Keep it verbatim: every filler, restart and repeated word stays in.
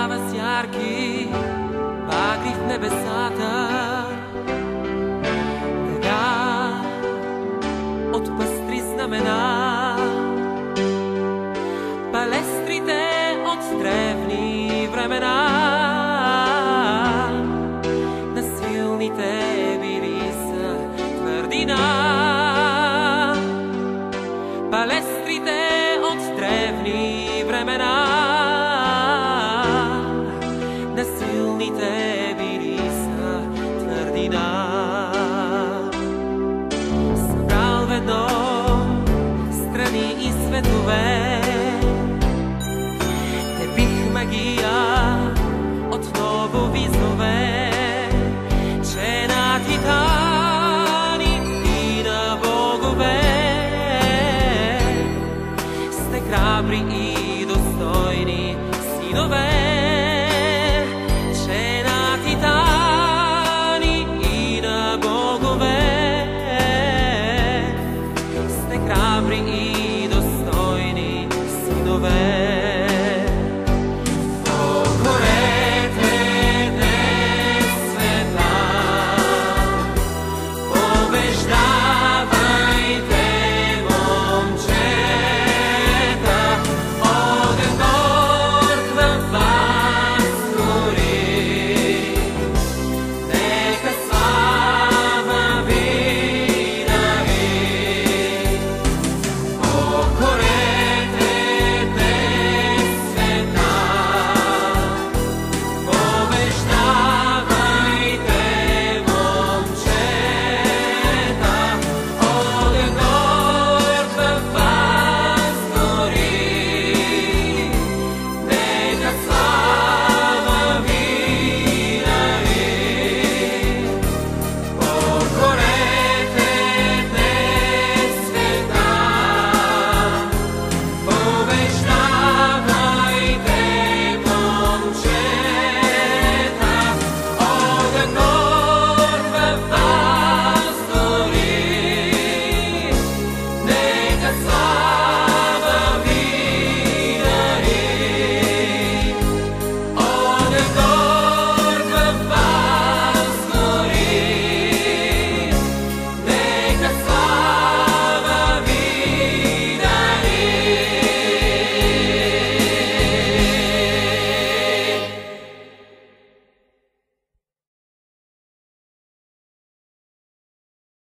Появява с ярки багри в небесата. Дега от пъстри знамена, палестрите от древни времена. На силните били са твърдина, палестрите от древни времена. На силните били са твърдина. Събрал ведно страни и светове, те бих магия отново визове.